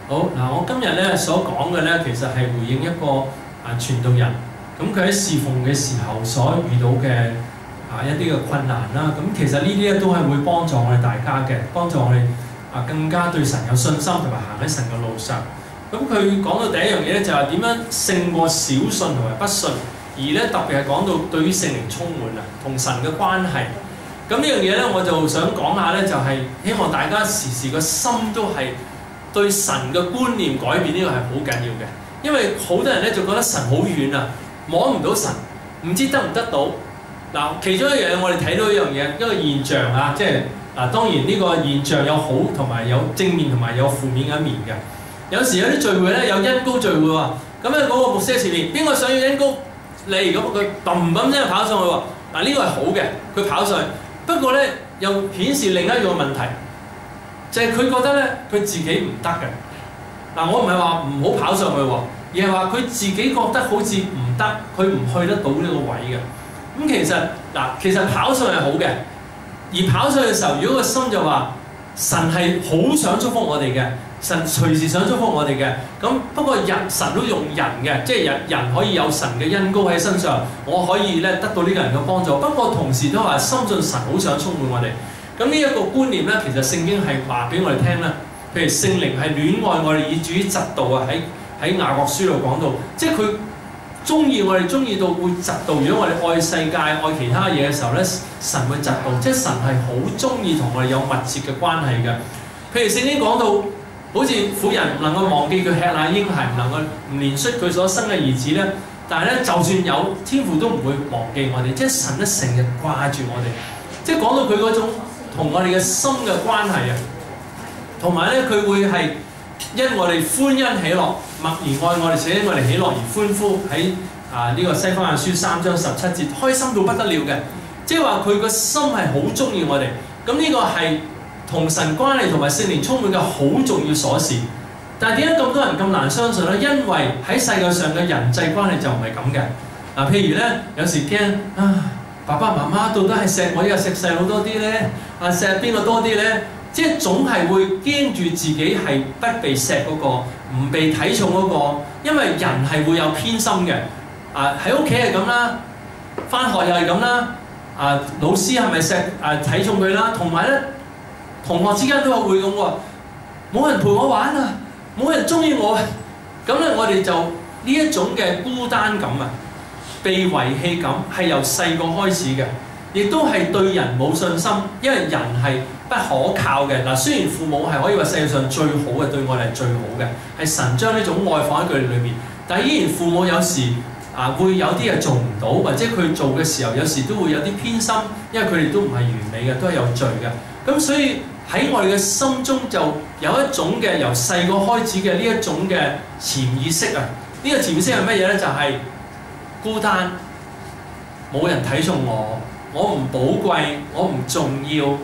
好嗱，我今日咧所講嘅咧，其實係回應一個傳道人，咁佢喺侍奉嘅時候所遇到嘅一啲嘅困難啦。咁其實呢啲咧都係會幫助我哋大家嘅，幫助我哋更加對神有信心，同埋行喺神嘅路上。咁佢講到第一樣嘢咧，就係點樣勝過小信同埋不信，而咧特別係講到對於聖靈充滿同神嘅關係。咁呢樣嘢咧，我就想講下咧，就係希望大家時時個心都係對神嘅觀念改變，呢個係好緊要嘅。因為好多人咧就覺得神好遠啊，摸唔到神，唔知得唔得到。嗱，其中一樣我哋睇到一樣嘢，一個現象啊，即係當然呢個現象有好同埋有正面同埋有負面嘅一面嘅。有時有啲聚會咧有恩膏聚會喎，咁咧嗰個牧師喺前面，邊個想要恩膏嚟？咁佢砰咁聲跑上去喎。嗱，呢個係好嘅，佢跑上去。不過咧又顯示另一樣問題，就係佢覺得咧佢自己唔得嘅。嗱，我唔係話唔好跑上去喎，而係話佢自己覺得好似唔得，佢唔去得到呢個位嘅。咁其實跑上係好嘅，而跑上去嘅時候，如果個心就話神係好想祝福我哋嘅，神隨時想祝福我哋嘅。咁不過神都用人嘅，即係人可以有神嘅恩膏喺身上，我可以咧得到呢個人嘅幫助。不過同時都話深信神好想充滿我哋。咁呢一個觀念咧，其實聖經係話俾我哋聽啦。譬如聖靈係戀愛我哋，以至於嫉妒啊！喺雅各書度講到，即係佢中意我哋，中意到會嫉妒。如果我哋愛世界、愛其他嘢嘅時候咧，神會嫉妒。即係神係好中意同我哋有密切嘅關係嘅。譬如聖經講到，好似婦人唔能夠忘記佢吃奶嬰孩，唔能夠唔憐恤佢所生嘅兒子咧。但係咧，就算有天父都唔會忘記我哋。即係神咧成日掛住我哋。即係講到佢嗰種同我哋嘅心嘅關係啊！同埋咧，佢會係因我哋歡欣喜樂，默然愛我哋，使我哋喜樂而歡呼。喺呢個西番雅書3章17節，開心到不得了嘅。即係話佢個心係好中意我哋。咁呢個係同神關係同埋聖靈充滿嘅好重要鎖匙。但係點解咁多人咁難相信咧？因為喺世界上嘅人際關係就唔係咁嘅。譬如咧，有時驚爸爸媽媽到底係錫我，又錫細佬多啲咧？錫邊個多啲咧？即係總係會驚住自己係不被錫嗰個，唔被睇重嗰個，因為人係會有偏心嘅。喺屋企係咁啦，返學又係咁啦。老師係咪睇重佢啦？同埋咧，同學之間都係會咁喎。冇人陪我玩啊，冇人中意我。咁咧，我哋就呢一種嘅孤單感啊，被遺棄感係由細個開始嘅，亦都係對人冇信心，因為人係不可靠嘅。嗱，雖然父母係可以話世界上最好嘅，對我哋係最好嘅，係神將呢種愛放喺佢哋裏面。但係依然父母有時會有啲嘢做唔到，或者佢做嘅時候有時都會有啲偏心，因為佢哋都唔係完美嘅，都係有罪嘅。咁所以喺我哋嘅心中就有一種嘅由細個開始嘅呢一種嘅潛意識啊。呢個潛意識係乜嘢咧？就係孤單，冇人睇重我，我唔寶貴，我唔重要。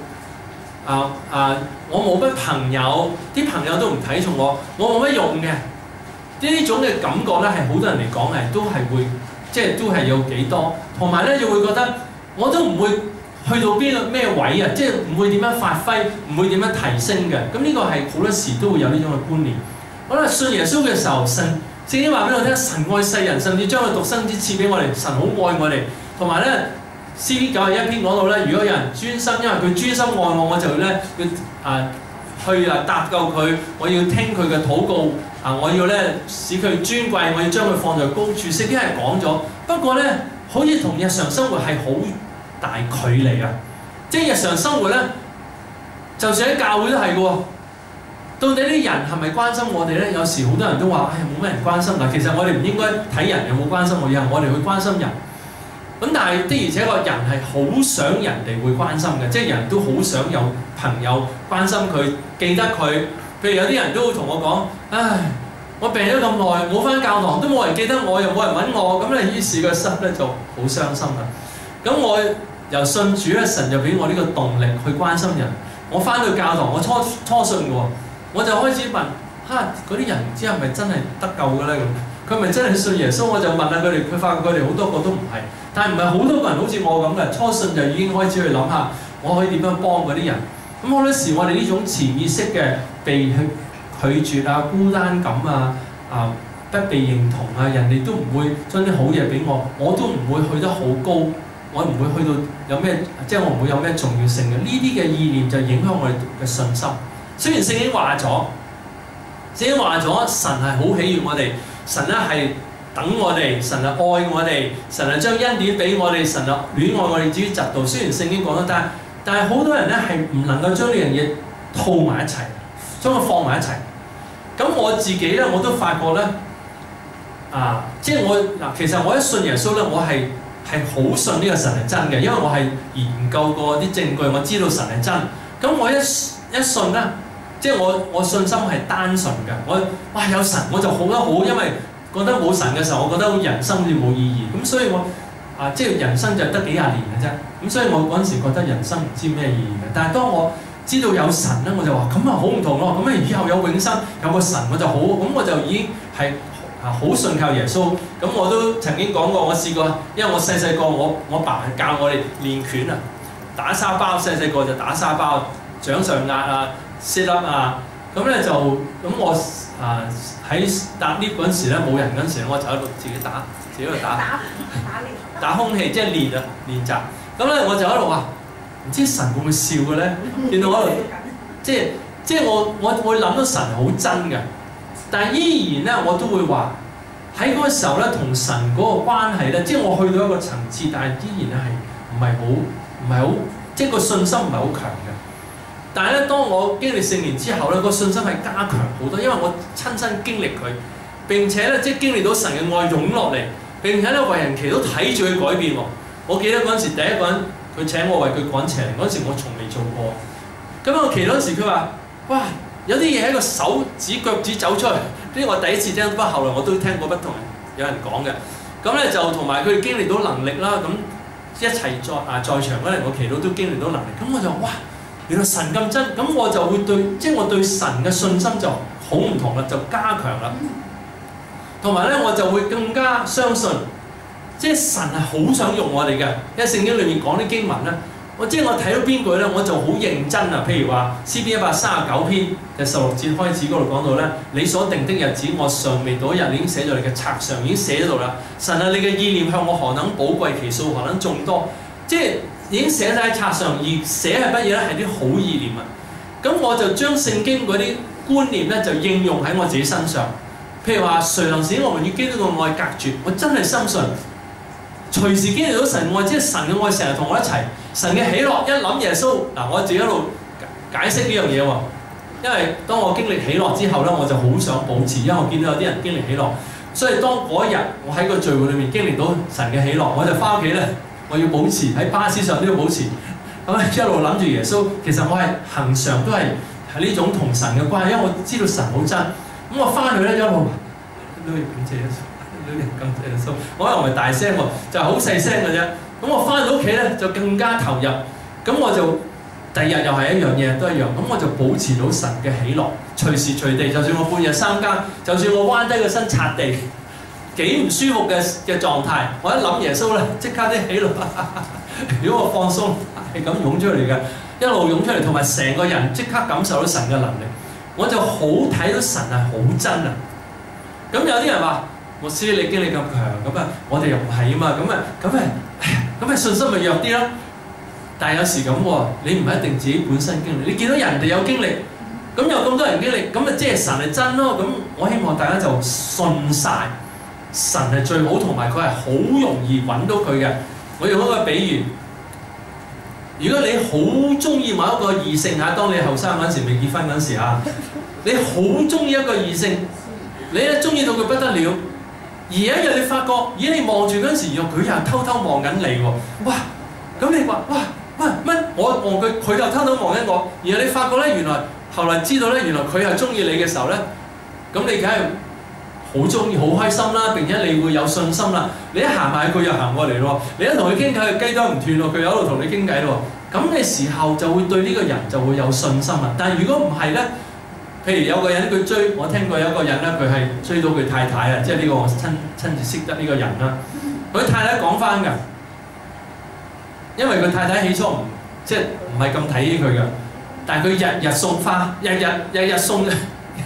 我冇乜朋友，啲朋友都唔睇重我，我冇乜用嘅。呢種嘅感覺咧，係好多人嚟講係都係會，即係都係有幾多。同埋咧，就會覺得我都唔會去到咩位啊，即係唔會點樣發揮，唔會點樣提升嘅。咁呢個係好多時都會有呢種嘅觀念。好啦，信耶穌嘅時候，聖經話俾我聽，神愛世人，甚至將佢獨生子賜俾我哋，神好愛我哋。同埋咧，詩篇91篇講到咧，如果有人專心，因為佢專心愛我，我就咧去搭救佢，我要聽佢嘅禱告，我要咧使佢尊貴，我要將佢放在高處。聖經係講咗，不過咧，好似同日常生活係好大距離啊！即係日常生活咧，就算喺教會都係嘅喎。到底啲人係咪關心我哋咧？有時好多人都話：冇咩人關心。嗱，其實我哋唔應該睇人有冇關心我，而係我哋去關心人。咁但係的而且確人係好想人哋會關心嘅，即係人都好想有朋友關心佢，記得佢。譬如有啲人都會同我講：唉，我病咗咁耐，冇返教堂，都冇人記得我，又冇人揾我，咁咧於是個心咧就好傷心啦。咁我由信主咧，神就俾我呢個動力去關心人。我返到教堂，我初信嘅喎，我就開始問：嗰啲人唔知係咪真係得救嘅咧？咁佢咪真係信耶穌？我就問下佢哋，佢發覺佢哋好多個都唔係。但係唔係好多個人好似我咁嘅，初信就已經開始去諗下，我可以點樣幫嗰啲人。咁好多時我哋呢種潛意識嘅被拒絕啊、孤單感啊、不被認同啊，人哋都唔會將啲好嘢俾我，我都唔會去得好高，我唔會去到有咩，即係我唔會有咩重要性嘅。呢啲嘅意念就影響我哋嘅信心。雖然聖經話咗，聖經話咗神係好喜悅我哋，神咧係等我哋，神係愛我哋，神係將恩典俾我哋，神係戀愛我哋至於嫉妒。雖然聖經講得，但係好多人咧係唔能夠將呢樣嘢套埋一齊，將佢放埋一齊。咁我自己咧我都發覺咧，即係其實我一信耶穌咧，我係好信呢個神係真嘅，因為我係研究過啲證據，我知道神係真。咁我一信咧，即係我信心係單純嘅。哇有神我就好得好，因為覺得冇神嘅時候，我覺得人生好似冇意義。咁所以我即係人生就得幾廿年嘅啫。咁所以我嗰陣時覺得人生唔知咩意義嘅。但係當我知道有神咧，我就話咁啊好唔同咯。咁啊以後有永生，有個神我就好。咁我就已經係好信靠耶穌。咁我都曾經講過，我試過，因為我細細個我爸係教我哋練拳啊，打沙包。細細個就打沙包，掌上壓啊、sit up 啊。咁咧就咁我喺搭 lift 嗰陣時咧，冇人嗰陣時，我就喺度自己喺度打空氣，即係練習。咁咧我就喺度話，唔知神會唔會笑嘅咧？見到我喺度，即係我會諗到神好真嘅，但係依然咧我都會話喺嗰個時候咧，同神嗰個關係咧，即係我去到一個層次，但係依然咧係唔係好，即係個信心唔係好強嘅。但係咧，當我經歷聖靈之後咧，個信心係加強好多，因為我親身經歷佢，並且咧即係經歷到神嘅愛湧落嚟，並且咧為人祈禱睇住佢改變喎。我記得嗰陣時第一個人佢請我為佢趕邪靈，嗰陣時我從未做過。咁我祈禱嗰時佢話：哇，有啲嘢喺個手指腳趾走出嚟，呢個我第一次聽，不過後來我都聽過不同有人講嘅。咁咧就同埋佢經歷到能力啦，咁一齊在場嗰陣我祈禱都經歷到能力，咁我就哇！原來神咁真，咁我就會即係我對神嘅信心就好唔同啦，就加強啦。同埋咧，我就會更加相信，即係神係好想用我哋嘅。因為聖經裏面講啲經文咧，即係我睇到邊句咧，我就好認真啊。譬如話詩篇139篇嘅16節開始嗰度講到咧，你所定的日子，我尚未到一日，已經寫在你嘅冊上，已經寫喺度啦。神啊，你嘅意念向我何等寶貴，其數何等眾多，即係。已經寫晒喺冊上，而寫係乜嘢咧？係啲好意念啊！咁我就將聖經嗰啲觀念咧，就應用喺我自己身上。譬如話，誰能使我們與基督嘅愛隔絕？我真係深信，隨時經歷到神愛，即係神嘅愛成日同我一齊。神嘅喜樂，一諗耶穌嗱，我自己一路解釋呢樣嘢喎。因為當我經歷喜樂之後咧，我就好想保持，因為我見到有啲人經歷喜樂，所以當嗰一日我喺個聚會裏面經歷到神嘅喜樂，我就翻屋企咧。我要保持喺巴士上都要保持，咁一路諗住耶穌。其實我係恆常都係呢種同神嘅關係，因為我知道神好真。咁我翻去咧一路都要感謝耶穌，都要感謝耶穌。我又唔係大聲喎，就係好細聲嘅啫。咁我翻到屋企咧就更加投入。咁我就第二日又係一樣嘢，都一樣。咁我就保持到神嘅喜樂，隨時隨地，就算我半夜三更，就算我彎低個身擦地。幾唔舒服嘅狀態，我一諗耶穌咧，即刻啲喜樂。如果我放鬆，係咁湧出嚟嘅，一路湧出嚟，同埋成個人即刻感受到神嘅能力，我就好睇到神係好真啊！咁有啲人話：牧師你經歷咁強，咁啊我哋又唔係啊嘛，咁咪信心咪弱啲咯？但係有時咁喎，你唔一定自己本身經歷，你見到人哋有經歷，咁有咁多人經歷，咁咪即係神係真咯？咁我希望大家就信晒。神係最好，同埋佢係好容易揾到佢嘅。我用一個比喻，如果你好中意某一個異性嚇，當你後生嗰陣時未結婚嗰陣時嚇，你好中意一個異性，你咧中意到佢不得了，而有一日你發覺，咦你望住嗰陣時，原來佢又偷偷望緊你喎，哇！咁你話哇乜？我望佢，佢又偷偷望緊我，然後你發覺咧，原來後來知道咧，原來佢係中意你嘅時候咧，咁你梗係好中意、好開心啦，並且你會有信心啦。你一行埋佢又行過嚟咯，你一同佢傾偈，佢雞都唔斷咯，佢有喺度同你傾偈咯。咁嘅時候就會對呢個人就會有信心啦。但係如果唔係咧，譬如有個人佢追，我聽過有一個人咧，佢係追到佢太太啊，即係呢個我親自識得呢個人啦。佢太太講翻㗎，因為佢太太起初即係唔係咁睇起佢㗎，但係佢日日送花，日日送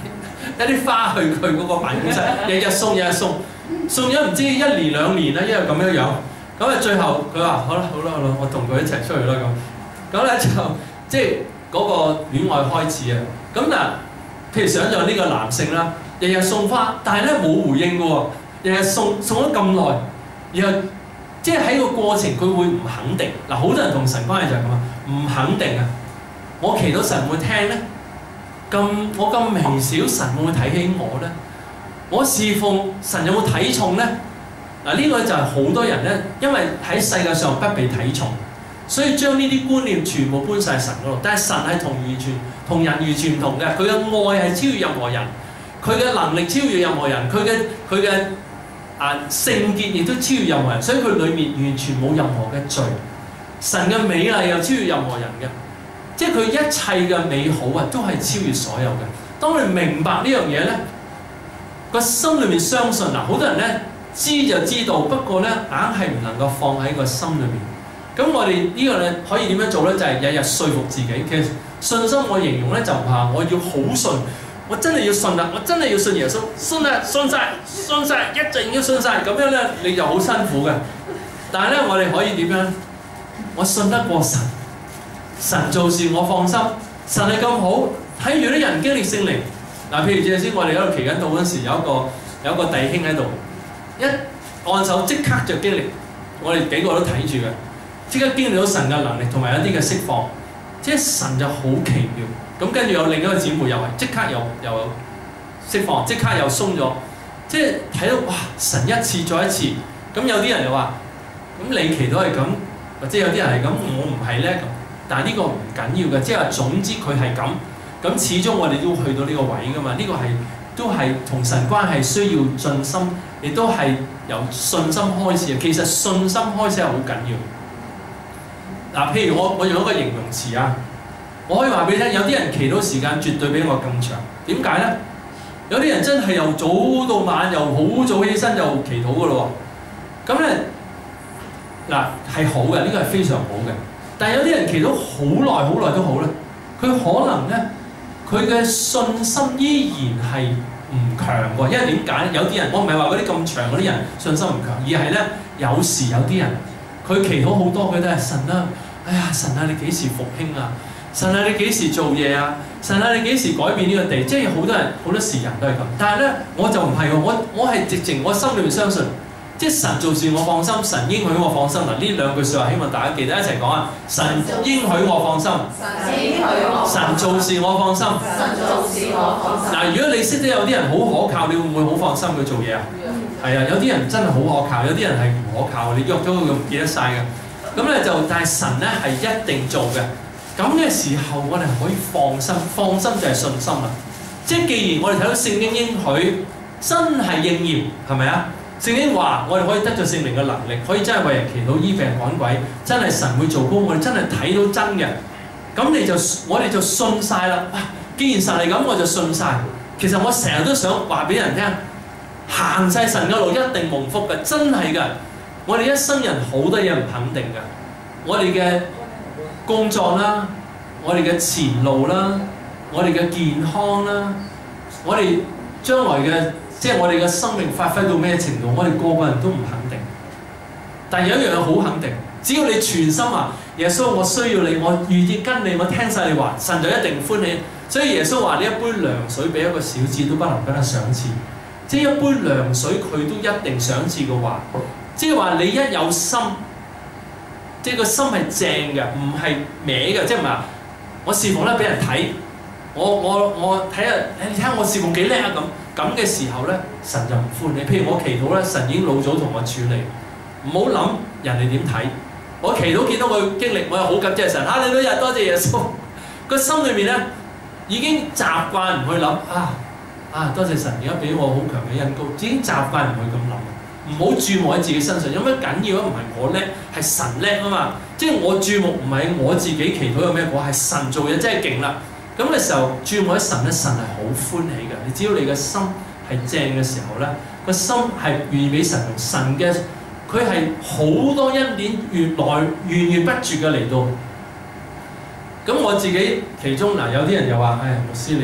一啲花去佢嗰個辦公室，日日送，送咗唔知1年2年啦，因為咁樣樣。咁啊最後佢話好啦，我同佢一齊出去啦咁。咁咧就即係嗰個戀愛開始啊。咁嗱，譬如想象呢個男性啦，日日送花，但係咧冇回應嘅喎，日日送咗咁耐，然後即係喺個過程佢會唔肯定。嗱，好多人同神關係就係咁啊，唔肯定啊。我祈禱神會聽咧，我咁微小，神會唔會睇起我咧？我侍奉神有冇睇重咧？嗱，呢個就係好多人咧，因為喺世界上不被睇重，所以將呢啲觀念全部搬晒神嗰度。但係神係同人完全唔同嘅，佢嘅愛係超越任何人，佢嘅能力超越任何人，佢嘅聖潔亦都超越任何人，所以佢裏面完全冇任何嘅罪。神嘅美麗又超越任何人嘅，即係佢一切嘅美好啊，都係超越所有嘅。當你明白呢樣嘢咧，個心裏面相信嗱，好多人咧知就知道，不過咧硬係唔能夠放喺個心裏面。咁我哋呢個咧可以點樣做咧？就係日日說服自己。其實信心我形容咧就唔係我要好信，我真係要信啦，我真係要信耶穌，信啦，信晒，一定要信晒。咁樣咧你就好辛苦嘅。但係咧我哋可以點樣？我信得過神，神做事我放心，神係咁好，睇住啲人經歷聖靈。嗱，譬如正先我哋喺度祈緊禱嗰陣時，有一個弟兄喺度，一按手即刻就經歷，我哋幾個都睇住嘅，即刻經歷到神嘅能力同埋一啲嘅釋放，即係神就好奇妙。咁跟住有另一個姊妹又係即刻又釋放，即刻又鬆咗，即係睇到哇！神一次再一次。咁有啲人又話：咁你祈禱係咁，或者有啲人係咁，我唔係咧咁。但係呢個唔緊要嘅，即係話總之佢係咁。咁始終我哋都去到呢個位㗎嘛，呢個都係同神關係需要盡心，亦都係由信心開始嘅。其實信心開始係好緊要。嗱，譬如我用一個形容詞啊，我可以話俾你聽，有啲人祈禱時間絕對比我更長。點解咧？有啲人真係由早到晚，又好早起身又祈禱㗎咯喎。咁咧嗱係好嘅，呢個係非常好嘅。但係有啲人祈禱好耐都好咧，佢可能咧。佢嘅信心依然係唔強喎，因為點解？有啲人我唔係話嗰啲咁長嗰啲人信心唔強，而係咧有時有啲人佢祈禱好多，佢都係神啊！哎呀，神啊，你幾時復興啊？神啊，你幾時做嘢啊？神啊，你幾時改變呢個地？即係好多人好多時人都係咁，但係咧我就唔係喎，我係直情我心裏面相信。即係神做事我放心，神應許我放心。嗱，呢兩句説話希望大家記得一齊講啊！神應許我放心，神做事我放心，嗱，如果你識得有啲人好可靠，你會唔會好放心去做嘢啊？係啊，有啲人真係好可靠，有啲人係唔可靠，你約咗佢唔記得晒嘅。咁咧就，但係神咧係一定做嘅。咁嘅時候，我哋可以放心，放心就係信心啦。即係既然我哋睇到聖經應許真係應驗，係咪啊？聖經話我哋可以得咗聖靈嘅能力，可以真係為人祈禱醫病趕鬼，真係神會做工，我哋真係睇到真嘅。咁我哋就信晒啦。哇！既然神係咁，我就信晒。其實我成日都想話俾人聽，行晒神嘅路一定蒙福嘅，真係㗎。我哋一生人好多嘢唔肯定㗎，我哋嘅工作啦，我哋嘅前路啦，我哋嘅健康啦，我哋將來嘅。即係我哋嘅生命發揮到咩程度，我哋個個人都唔肯定。但係有一樣嘢好肯定，只要你全心話耶穌，我需要你，我願意跟你，我聽晒你話，神就一定歡喜。所以耶穌話：你一杯涼水俾一個小子都不能跟得賞賜。即係一杯涼水佢都一定賞賜嘅話，即係話你一有心，即係個心係正嘅，唔係歪嘅，即係唔係話我侍奉咧俾人睇，我睇下你睇下我侍奉幾叻啊咁嘅時候咧，神就唔歡喜。譬如我祈禱咧，神已經老早同我處理，唔好諗人哋點睇。我祈禱見到佢經歷，我又好感謝神。哈利路亞，多謝耶穌。個心裏面咧已經習慣唔去諗多謝神，而家俾我好強嘅恩膏，已經習慣唔去咁諗。唔好注目喺自己身上，有咩緊要啊？唔係我叻，係神叻啊嘛。即係我注目唔係我自己祈禱有咩果，係神做嘢真係勁啦。咁嘅時候注目喺神咧，神係好歡喜嘅。你只要你嘅心係正嘅時候咧，個心係願意俾神用，神嘅佢係好多恩典越來源不絕嘅嚟到。咁我自己其中嗱，有啲人又話：牧師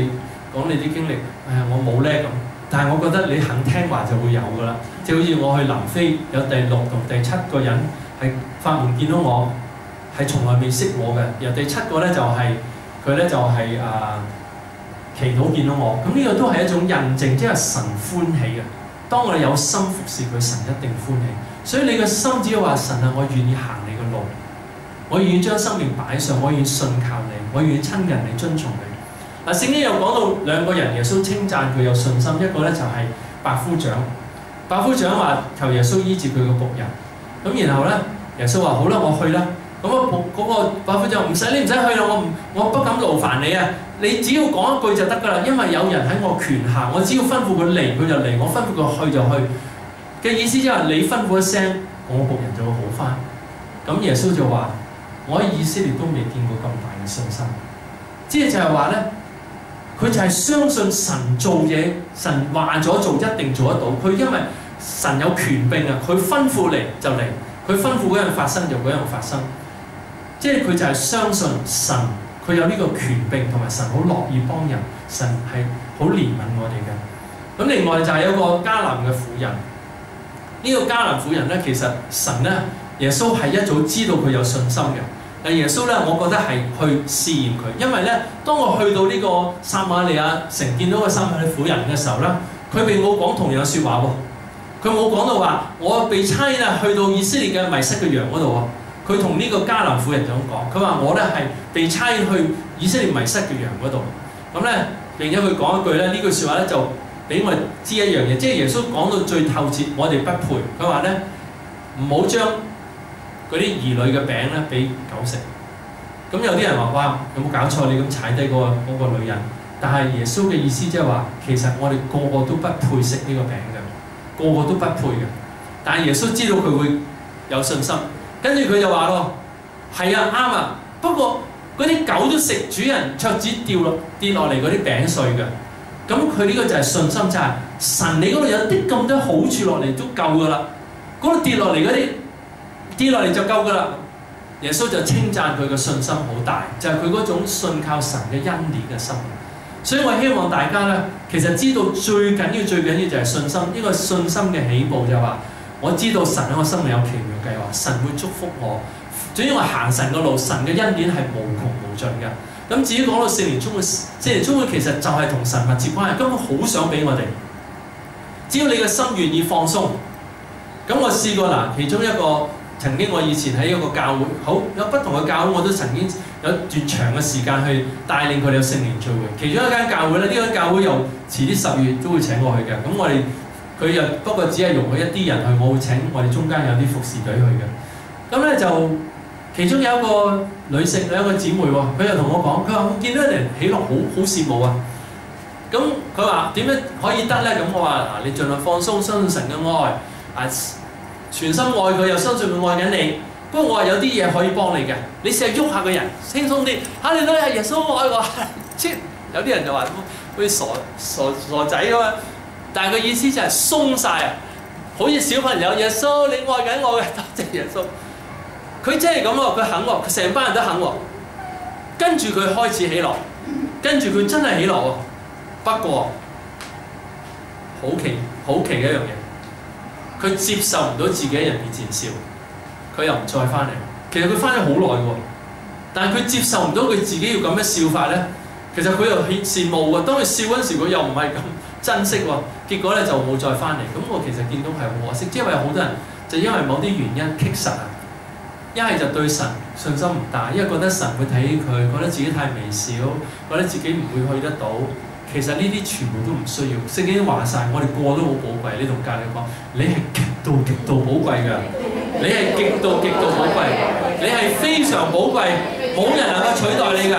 講你啲經歷，我冇叻咁，但係我覺得你肯聽話就會有㗎啦。即係好似我去南非，有第6同第7個人係發夢見到我，係從來未識我嘅。然後第7個咧就係佢咧就係祈禱見到我，咁呢個都係一種印證，即係神歡喜嘅。當我哋有心服侍佢，神一定歡喜。所以你個心只要話神啊，我願意行你嘅路，我願意將生命擺上，我願意信靠你，我願意親近你、遵從你。嗱，聖經又講到2個人，耶穌稱讚佢有信心，一個咧就係百夫長。百夫長話求耶穌醫治佢個僕人，咁然後咧耶穌話好啦，我去啦。咁嗰個百夫長唔使，你唔使去啦，我不敢勞煩你啊！你只要講一句就得㗎啦，因為有人喺我權下，我只要吩咐佢嚟，佢就嚟；我吩咐佢去就去。嘅意思即係話你吩咐一聲，我僕人就會好返。咁耶穌就話：我喺以色列都未見過咁大嘅信心。即係就係話咧，佢就係相信神做嘢，神話咗做一定做得到。佢因為神有權柄啊，佢吩咐嚟就嚟，佢吩咐嗰樣發生就嗰樣發生。即係佢就係相信神，佢有呢個權柄，同埋神好樂意幫人，神係好憐憫我哋嘅。咁另外就係有個迦南嘅婦人，呢個迦南婦人咧，其實神咧，耶穌係一早知道佢有信心嘅。但耶穌咧，我覺得係去試驗佢，因為咧，當我去到呢個撒瑪利亞城見到個撒瑪利亞婦人嘅時候咧，佢並冇講同樣説話喎，佢冇講到話我被差啊去到以色列嘅迷失嘅羊嗰度喎。佢同呢個迦南婦人咁講，佢話我咧係被差去以色列迷失嘅羊嗰度。咁咧，並且佢講一句咧，呢句説話咧就俾我哋知一樣嘢，即係耶穌講到最透徹，我哋不配。佢話咧，唔好將嗰啲兒女嘅餅咧俾狗食。咁有啲人話：哇，有冇搞錯？你咁踩低嗰個女人。但係耶穌嘅意思即係話，其實我哋個個都不配食呢個餅嘅，個個都不配嘅。但係耶穌知道佢會有信心。跟住佢就話咯，係啊，啱啊，不過嗰啲狗都食主人桌子跌落嚟嗰啲餅碎嘅。咁佢呢個就係信心，就係神你嗰度有啲咁多好處落嚟都夠噶啦，嗰度跌落嚟嗰啲跌落嚟就夠噶啦。耶穌就稱讚佢嘅信心好大，就係佢嗰種信靠神嘅恩典嘅心。所以我希望大家咧，其實知道最緊要就係信心。呢個信心嘅起步就係話，我知道神喺我生命有奇妙計劃，神會祝福我。總之我行神嘅路，神嘅恩典係無窮無盡嘅。咁至於講到聖靈充滿，聖靈充滿其實就係同神密切關係，根本好想俾我哋。只要你嘅心願意放鬆，咁我試過嗱，其中一個曾經我以前喺一個教會，好有不同嘅教會，我都曾經有一段長嘅時間去帶領佢哋有聖靈聚會。其中一間教會咧，呢間教會又遲啲10月都會請我去嘅。咁我哋佢又不過只係容許一啲人去，我會請我哋中間有啲服侍隊去嘅。咁咧就其中有一個女性，有一個姊妹喎，佢又同我講，佢話我見到人喜樂，好羨慕啊。咁佢話點樣可以得咧？咁我話嗱，你盡量放鬆，相信神嘅愛，全心愛佢，又相信佢愛緊你。不過我話有啲嘢可以幫你嘅，你試下喐下個人，輕鬆啲。嚇你都係耶穌愛我，即有啲人就話好似傻仔咁啊。但係個意思就係鬆晒啊，好似小朋友，耶穌你愛緊我嘅，多謝耶穌。佢真係咁喎，佢肯喎，佢成班人都肯喎。跟住佢開始喜樂，跟住佢真係喜樂喎。不過好奇嘅一樣嘢，佢接受唔到自己喺人面前笑，佢又唔再翻嚟。其實佢翻咗好耐喎，但係佢接受唔到佢自己要咁樣笑法咧。其實佢又羨慕喎，當佢笑嗰陣時，佢又唔係咁珍惜喎。結果咧就冇再翻嚟。咁我其實見到係好可惜，因為有好多人就因為某啲原因棘實啊。一係就對神信心唔大，因為覺得神會睇起佢，覺得自己太微小，覺得自己唔會去得到。其實呢啲全部都唔需要。聖經話晒，我哋個個都好寶貴。呢度教你講，你係極度寶貴㗎，你係極度寶貴，你係非常寶貴，冇人能夠取代你㗎。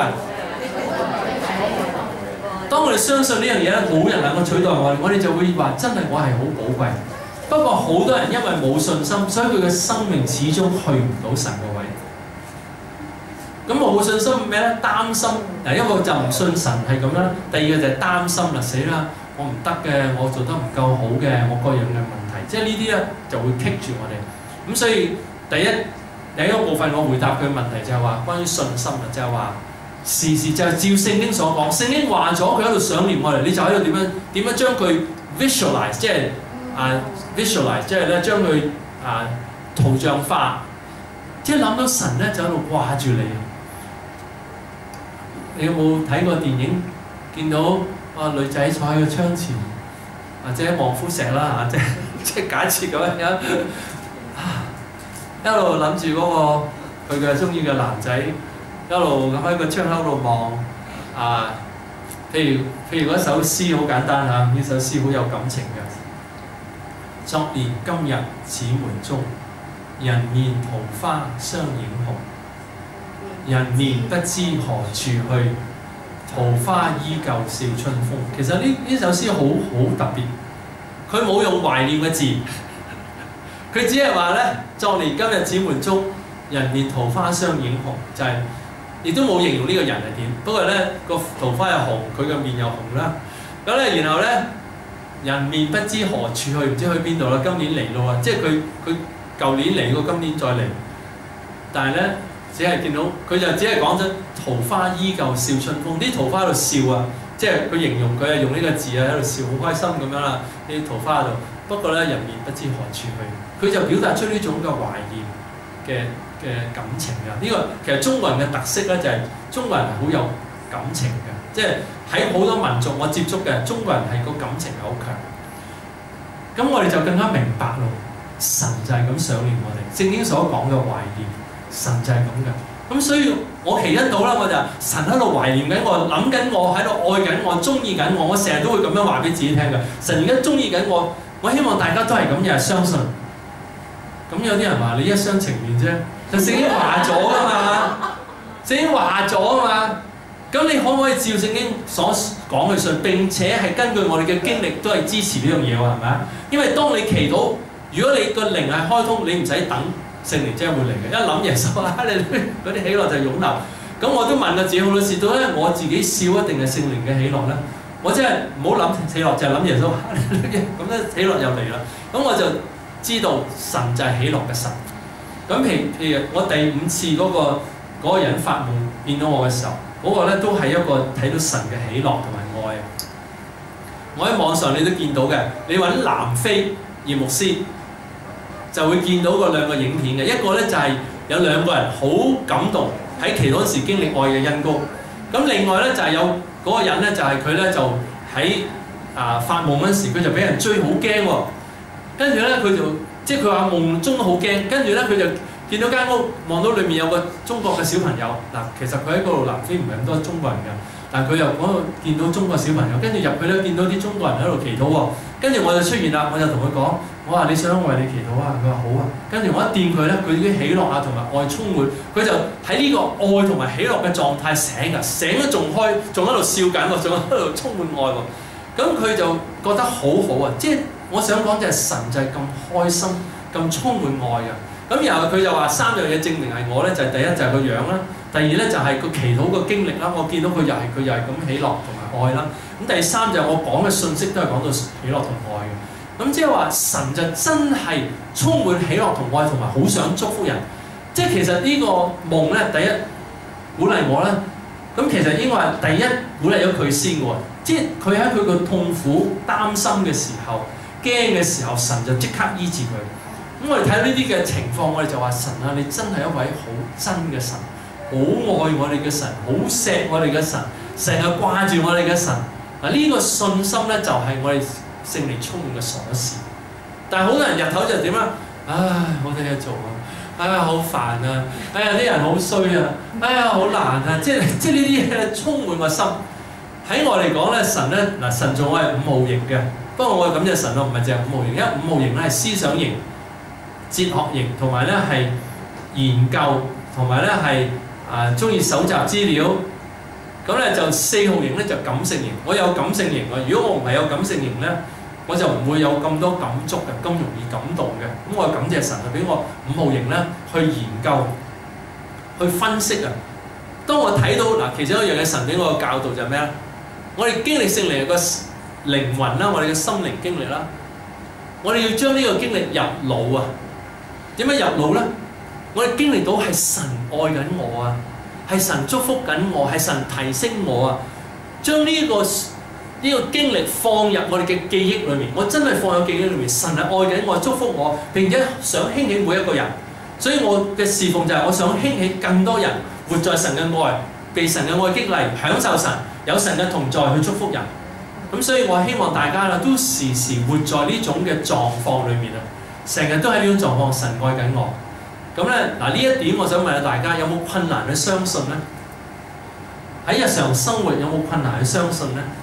當我哋相信呢樣嘢咧，冇人能夠取代我哋就會話真係我係好寶貴。不過好多人因為冇信心，所以佢嘅生命始終去唔到神嘅位。咁冇信心咩咧？擔心。嗱，一個就唔信神係咁啦，第二個就係擔心啦，死啦，我唔得嘅，我做得唔夠好嘅，我各樣嘅問題，即係呢啲咧就會棘住我哋。咁所以第一個部分我回答佢嘅問題就係話關於信心啦，就係話時時就係照聖經所講，聖經話咗佢喺度想念我哋，你就喺度點樣將佢 visualize， 即係visualize， 即係咧將佢圖像化，即係諗到神咧就喺度掛住你。你有冇睇過電影？見到女仔坐喺個窗前，或者望夫石啦嚇，即係假設咁樣，一路諗住嗰個佢嘅中意嘅男仔，一路咁喺個窗口度望譬如嗰首詩好簡單嚇，呢首詩好有感情嘅。昨年今日此門中，人面桃花相映紅。人面不知何處去，桃花依舊笑春風。其實呢首詩好特別，佢冇用懷念嘅字，佢只係話咧：昨年今日此門中，人面桃花相映紅，就係亦都冇形容呢個人係點。不過咧個桃花又紅，佢個面又紅啦。咁咧然後咧，人面不知何處去，唔知去邊度啦。今年嚟咯，即係佢舊年嚟過，今年再嚟，但係咧。只係見到佢就只係講咗桃花依舊笑春風，啲桃花喺度笑啊！即係佢形容佢係用呢個字啊，喺度笑好開心咁樣啦，啲桃花喺度。不過咧，人面不知何處去，佢就表達出呢種嘅懷念嘅感情啊！呢個其實中國人嘅特色咧，就係中國人係好有感情嘅，即係喺好多民族我接觸嘅中國人係個感情係好強。咁我哋就更加明白咯，神就係咁想念我哋，聖經所講嘅懷念。神就係咁嘅，咁所以我祈禱到啦，我就神喺度懷念緊我，諗緊我，喺度愛緊我，中意緊我，我成日都會咁樣話俾自己聽嘅。神而家中意緊我，我希望大家都係咁日日相信。咁有啲人話你一廂情願啫，就聖經話咗㗎嘛，聖經話咗㗎嘛。咁你可唔可以照聖經所講去信？並且係根據我哋嘅經歷都係支持呢樣嘢喎，係咪啊？因為當你祈禱，如果你個靈係開通，你唔使等。聖靈真係會嚟嘅，一諗耶穌你嗰啲喜樂就湧流。咁我都問過自己好多次，到咧我自己笑一定係聖靈嘅喜樂咧？我真係唔好諗喜樂，就係諗耶穌咁咧喜樂又嚟啦。咁我就知道神就係喜樂嘅神。咁譬如我第5次嗰個人發夢見到我嘅時候，嗰個咧都係一個睇到神嘅喜樂同埋愛。我喺網上你都見到嘅，你揾南非葉牧師。就會見到嗰2個影片嘅，一個咧就係有2個人好感動喺祈禱時經歷愛嘅恩膏，咁另外咧就係有嗰個人咧就係佢咧就喺發夢嗰陣時佢就俾人追好驚喎，跟住咧佢就即係佢話夢中都好驚，跟住咧佢就見到間屋望到裏面有個中國嘅小朋友嗱，其實佢喺嗰度南非唔係咁多中國人㗎，但係佢又嗰度見到中國小朋友，跟住入去咧見到啲中國人喺度祈禱喎，跟住我就出現啦，我就同佢講。我話你想為你祈禱啊？佢話好啊。跟住我一掂佢咧，佢啲喜樂啊同埋愛充滿，佢就喺呢個愛同埋喜樂嘅狀態醒㗎，醒咗仲開，仲喺度笑緊喎，仲喺度充滿愛喎。咁佢就覺得好好啊！即係我想講就係神就係咁開心、咁充滿愛㗎。咁然後佢就話3樣嘢證明係我咧，就係第一就係個樣啦，第二咧就係個祈禱個經歷啦。我見到佢又係咁喜樂同埋愛啦。咁第3就係我講嘅信息都係講到喜樂同愛嘅。咁即係話神就真係充滿喜樂同愛，同埋好想祝福人。即係其實呢個夢咧，第一鼓勵我啦。咁其實應該話第一鼓勵咗佢先嘅喎。即係佢喺佢個痛苦、擔心嘅時候、驚嘅時候，神就即刻醫治佢。咁我哋睇到呢啲嘅情況，我哋就話神啊，你真係一位好真嘅神，好愛我哋嘅神，好錫我哋嘅神，成日掛住我哋嘅神。嗱，呢個信心咧就係我哋聖靈充滿嘅鎖匙，但係好多人日頭就點啊？唉，好多嘢做啊！哎呀，好煩啊！哎呀，啲人好衰啊！哎呀，好難啊！即係呢啲嘢充滿個心。喺我嚟講咧，神咧嗱，神做我係5號型嘅，不過我係感謝神咯，唔係淨係5號型，因為5號型咧係思想型、哲學型，同埋咧係研究，同埋咧係中意搜集資料。咁咧就4號型咧就感性型，我有感性型喎。如果我唔係有感性型咧，我就唔會有咁多感觸嘅，咁容易感動嘅。咁我感謝神啊，俾我5號型咧去研究、去分析啊。當我睇到嗱，其中一樣嘢神俾我嘅教導就係咩咧？我哋經歷聖靈個靈魂啦，我哋嘅心靈經歷啦，我哋要將呢個經歷入腦啊。點樣入腦咧？我哋經歷到係神愛緊我啊！ 係神祝福緊我，係神提升我啊！將呢個經歷放入我哋嘅記憶裏面，我真係放入記憶裏面。神係愛緊我，祝福我，並且想興起每一個人。所以我嘅侍奉就係我想興起更多人活在神嘅愛，被神嘅愛激勵，享受神，有神嘅同在去祝福人。咁所以我希望大家啦都時時活在呢種嘅狀況裏面啊，成日都喺呢種狀況，神愛緊我。咁咧嗱，呢一點我想問下大家，有冇困難去相信咧？喺日常生活有冇困難去相信咧？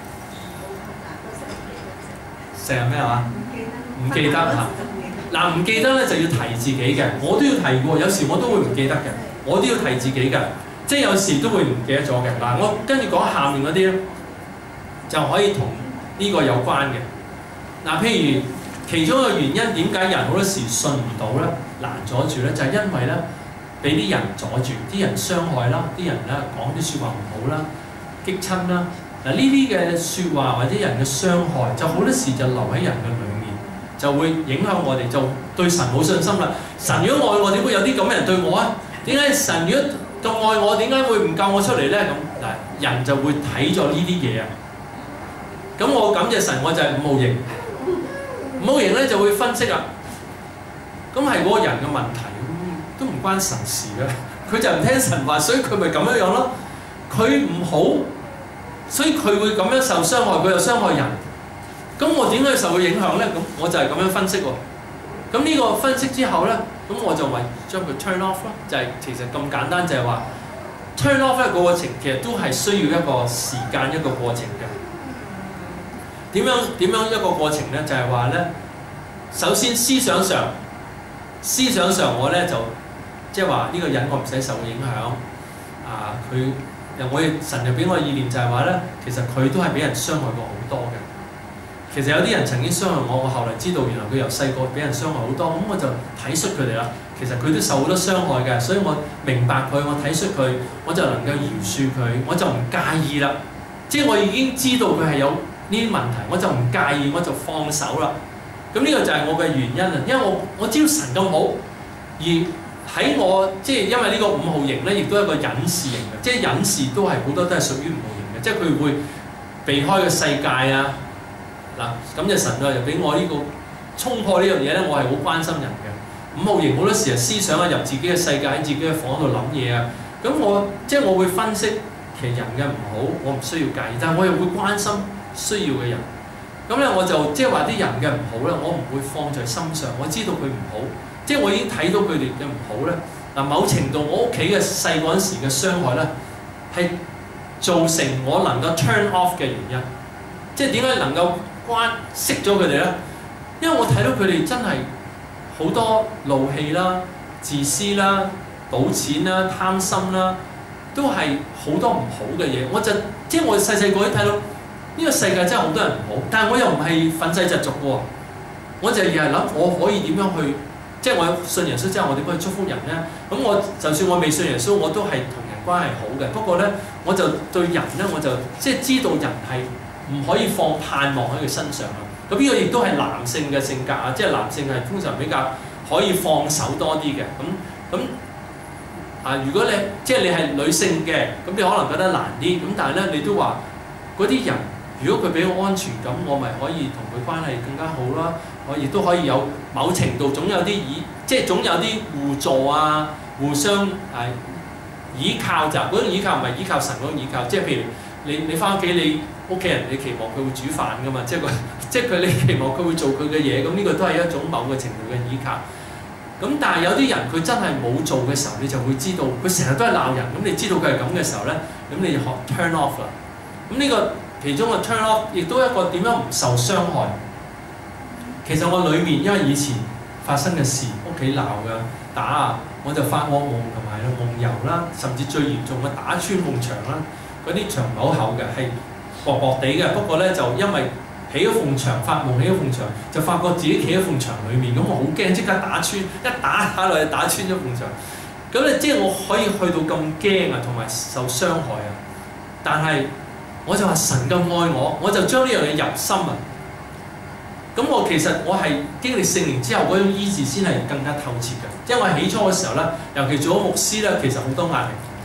成日咩話？唔記得嚇。嗱，唔記得咧就要提自己嘅，我都要提過，有時我都會唔記得嘅，我都要提自己嘅，即係有時都會唔記得咗嘅。嗱，我跟住講下面嗰啲咧，就可以同呢個有關嘅。嗱，譬如其中一個原因點解人好多時信唔到咧，難阻住咧，就係因為咧俾啲人阻住，啲人傷害啦，啲人咧講啲説話唔好啦，激親啦。嗱，呢啲嘅説話或者人嘅傷害，就好多時就留喺人嘅裏面，就會影響我哋，就對神冇信心啦。神如果愛我，點會有啲咁嘅人對我啊？點解神如果咁愛我，點解會唔救我出嚟咧？咁嗱，人就會睇咗呢啲嘢啊。咁我感謝神，我就係五號型。五號型咧就會分析啊。咁係嗰個人嘅問題，都唔關神事嘅。佢就唔聽神話，所以佢咪咁樣樣咯。佢唔好，所以佢會咁樣受傷害，佢又傷害人。咁我點解受佢影響咧？咁我就係咁樣分析喎。咁呢個分析之後咧，咁我就為將佢 turn off 咯，就係其實咁簡單，就係話 turn off 嘅過程其實都係需要一個時間一個過程嘅。點樣一個過程咧？就係話咧，首先思想上我咧就即係話呢個人我唔使受影響啊。佢我神就俾我意念就係話咧，其實佢都係俾人傷害過好多嘅。其實有啲人曾經傷害我，我後來知道原來佢由細個俾人傷害好多，咁我就體恤佢哋啦。其實佢都受好多傷害嘅，所以我明白佢，我體恤佢，我就能夠饒恕佢，我就唔介意啦。即係我已經知道佢係有呢啲問題，我就唔介意，我就放手啦。咁呢個就係我嘅原因啊，因為我知道神咁好，而喺我即係因為呢個五號型咧，亦都係一個隱士型嘅，即係隱士都係好多都係屬於五號型嘅，即係佢會避開個世界啊。嗱，咁就神啊，又俾我呢個衝破呢樣嘢咧，我係好關心人嘅。五號型好多時係思想啊，入自己嘅世界，喺自己嘅房度諗嘢啊。咁我會分析其實人嘅唔好，我唔需要介意，但係我又會關心需要嘅人。咁咧我就即係話啲人嘅唔好咧，我唔會放在心上。我知道佢唔好，即係我已經睇到佢哋嘅唔好咧。嗱，某程度我屋企嘅細嗰陣時嘅傷害咧，係造成我能夠 turn off 嘅原因。即係點解能夠熄咗佢哋咧？因為我睇到佢哋真係好多怒氣啦、自私啦、賭錢啦、貪心啦，都係好多唔好嘅嘢。即係我細個已經睇到呢個世界真係好多人唔好，但係我又唔係憤世嫉俗喎。我就而係諗我可以點樣去，即係我信耶穌之後，我點樣去祝福人咧？咁我就算我未信耶穌，我都係同人關係好嘅。不過咧，我就對人咧，我就即係知道人係唔可以放盼望喺佢身上啊！咁呢個亦都係男性嘅性格啊，即係男性係通常比較可以放手多啲嘅。咁如果你即係你係女性嘅，咁你可能覺得難啲。咁但係咧，你都話嗰啲人，如果佢俾我安全感，我咪可以同佢關係更加好啦。我亦都可以有某程度總有啲即係總有啲互助啊，互相倚靠就嗰種倚靠唔係倚靠神嗰種倚靠，即係譬如你翻屋企你。屋企人你期望佢會煮飯㗎嘛？即係佢你期望佢會做佢嘅嘢，咁呢個都係一種某個程度嘅依靠。咁但係有啲人佢真係冇做嘅時候，你就會知道佢成日都係鬧人。咁你知道佢係咁嘅時候咧，咁你就學 turn off 啦。咁呢個其中嘅 turn off 亦都一個點樣唔受傷害。其實我裏面因為以前發生嘅事，屋企鬧㗎打啊，我就發惡夢同埋夢遊啦，甚至最嚴重嘅打穿埲牆啦，嗰啲牆唔係好厚嘅，係薄薄地嘅，不過咧就因為起咗埲牆，發夢起咗埲牆，就發覺自己企喺埲牆裏面，咁我好驚，即刻打穿，一打落去打穿咗埲牆。咁咧即係我可以去到咁驚啊，同埋受傷害啊。但係我就話神咁愛我，我就將呢樣嘢入心啊。咁我其實我係經歷聖靈之後嗰種醫治先係更加透徹嘅，因為起初嘅時候咧，尤其做咗牧師咧，其實好多壓力。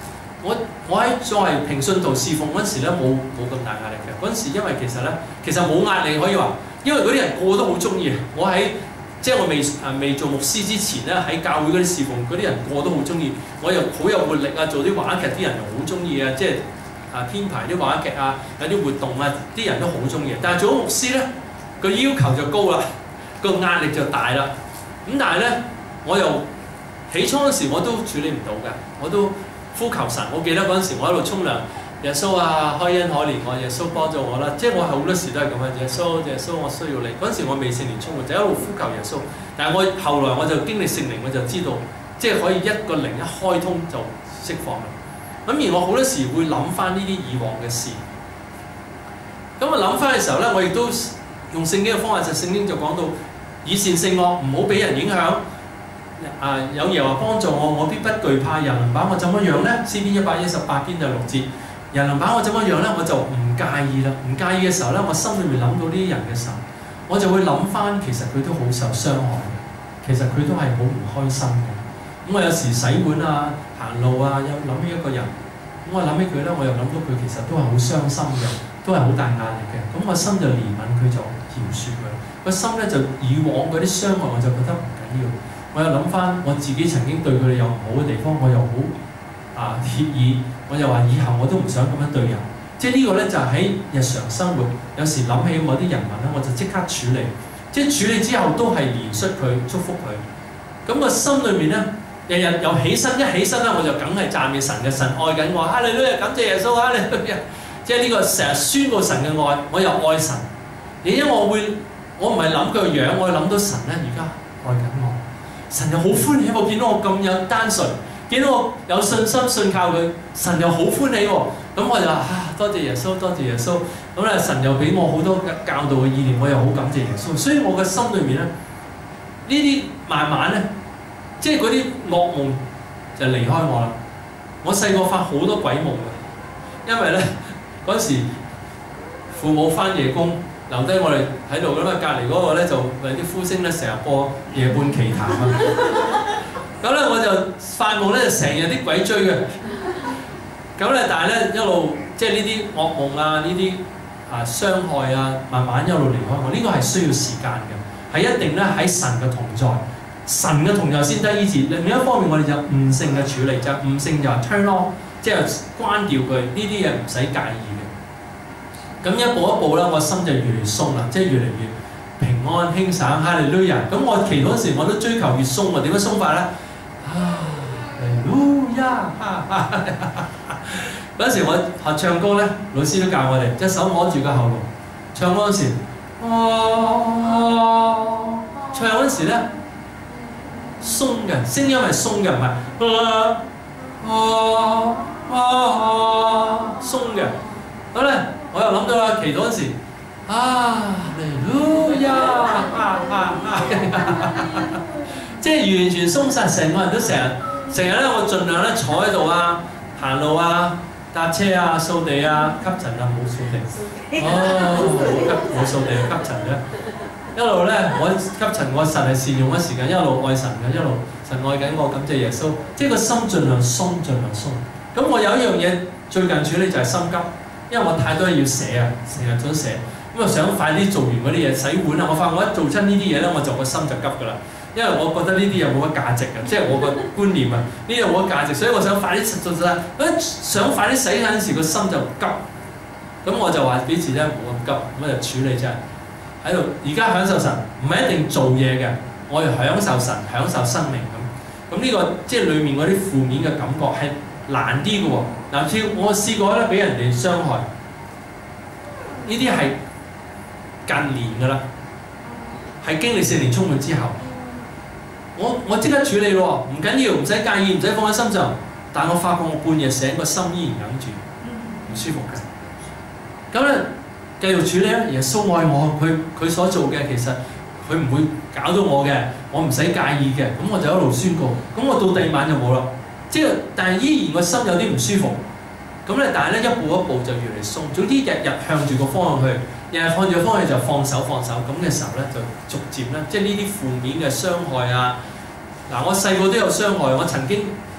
我喺作為平信徒侍奉嗰陣時咧，冇咁大壓力嘅。嗰陣時因為其實冇壓力可以話，因為嗰啲人個個都好中意。我喺即係我未做牧師之前咧，喺教會嗰啲侍奉嗰啲人個個都好中意。我又好有活力啊，做啲話劇啲人又好中意啊，即係編排啲話劇啊，有啲活動啊，啲人都好中意。但係做咗牧師咧，個要求就高啦，個壓力就大啦。咁但係咧，我又起初嗰時我都處理唔到嘅，我都呼求神。我記得嗰陣時我喺度沖涼，耶穌啊，開恩可憐我，耶穌幫助我啦。即係我好多時都係咁樣，耶穌，我需要你。嗰陣時我未聖靈充滿，就一路呼求耶穌。但係我後來我就經歷聖靈，我就知道，即係可以一個靈一開通就釋放啦。咁而我好多時會諗翻呢啲以往嘅事。咁我諗翻嘅時候咧，我亦都用聖經嘅方法，就聖經就講到以善勝惡，唔好俾人影響。有耶和華幫助我，我必不懼怕。人能把我怎麼樣呢？詩篇118篇第6節，人能把我怎麼樣呢？我就唔介意啦。唔介意嘅時候咧，我心裏面諗到呢啲人嘅時候，我就會諗翻，其實佢都好受傷害嘅，其實佢都係好唔開心嘅。咁我有時洗碗啊、行路啊，有諗起一個人，咁我諗起佢咧，我又諗到佢其實都係好傷心嘅，都係好大壓力嘅。咁我心就憐憫佢，就饒恕佢。個心咧就以往嗰啲傷害，我就覺得唔緊要。我又諗翻我自己曾經對佢哋有唔好嘅地方，我又好歉意，我又話以後我都唔想咁樣對人。即係呢個咧就喺日常生活，有時諗起某啲人物咧，我就即刻處理。即係處理之後都係憐恤佢、祝福佢。咁個心裏面咧，日日又起身，一起身咧我就梗係讚美神嘅，神愛緊我，哈利路亞，感謝耶穌，哈利路亞。即係呢個成日宣告神嘅愛，我又愛神。因為我唔係諗佢個樣，我係諗到神咧而家愛緊我。神又好歡喜，我見到我咁有單純，見到我有信心信靠佢，神又好歡喜喎。咁我就多謝耶穌，多謝耶穌。咁咧神又俾我好多教導嘅意念，我又好感謝耶穌。所以我嘅心裏面咧，呢啲慢慢咧，即係嗰啲惡夢就離開我啦。我細個發好多鬼夢嘅，因為咧嗰時父母翻夜工。留低我哋喺度咁啊，隔離嗰個咧就啲呼聲咧成日播夜半奇談啊，咁咧我就發夢咧就成日啲鬼追嘅，咁咧但係咧一路即係呢啲惡夢啊，呢啲傷害啊，慢慢一路離開我。呢個係需要時間嘅，係一定咧喺神嘅同在，神嘅同在先得醫治。另一方面我哋就悟性嘅處理，就悟性就係 turn off， 即係關掉佢，呢啲嘢唔使介意嘅。咁一步一步咧，我心就越嚟越鬆啦，即係越嚟越平安輕省，哈利路亞。咁我祈禱嗰時我都追求越鬆喎，點樣鬆法咧？哈利路亞！嗰時我學唱歌咧，老師都教我哋，隻手摸住個喉嚨，唱歌嗰時，唱嗰時咧鬆嘅，聲音係鬆嘅，唔係鬆嘅。咁咧。我又諗到啦，祈禱嗰時，哈利路亞，即係完全鬆晒，成個人都成日咧，我盡量咧坐喺度啊，行路啊，搭車啊，掃地啊，吸塵啊，冇掃地，冇掃地吸塵嘅，一路咧我吸塵，我實係善用咗時間，一路愛神嘅，一路神愛緊我，感謝耶穌，即係個心盡量鬆，盡量鬆。咁我有一樣嘢最近處理就係心急。因為我太多嘢要寫啊，成日想寫，咁啊想快啲做完嗰啲嘢，洗碗啊！我發覺我一做親呢啲嘢咧，我就個心就急㗎啦。因為我覺得呢啲嘢冇乜價值嘅，即係我個觀念啊，呢樣冇乜價值，所以我想快啲做晒。想快啲洗嗰陣時，個心就急。咁我就話幾次咧冇咁急，咁就處理啫。喺度而家享受神，唔係一定做嘢嘅，我係享受神，享受生命咁。咁呢個即係裡面嗰啲負面嘅感覺係難啲嘅喎。嗱，我試過咧俾人哋傷害，呢啲係近年㗎啦，係經歷4年充滿之後，我即刻處理咯，唔緊要，唔使介意，唔使放喺心上。但我發覺我半夜醒個心依然忍住，唔舒服嘅。咁咧繼續處理啦。耶穌愛我，佢所做嘅其實佢唔會搞到我嘅，我唔使介意嘅。咁我就一路宣告。咁我到第二晚就冇啦。即係，但係依然個心有啲唔舒服，咁咧，但係咧一步一步就越嚟鬆。總之日日向住個方向去，日日向住個方向就放手，咁嘅時候咧就逐漸咧，即係呢啲負面嘅傷害啊。嗱，我細個都有傷害，我曾經